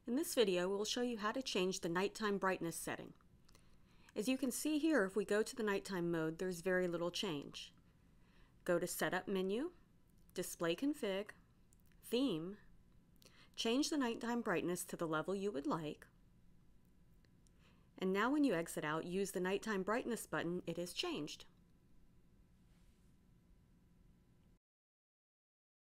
In this video, we'll show you how to change the nighttime brightness setting. As you can see here, if we go to the nighttime mode, there's very little change. Go to Setup menu, Display Config, Theme, change the nighttime brightness to the level you would like, and now when you exit out, use the nighttime brightness button, it has changed.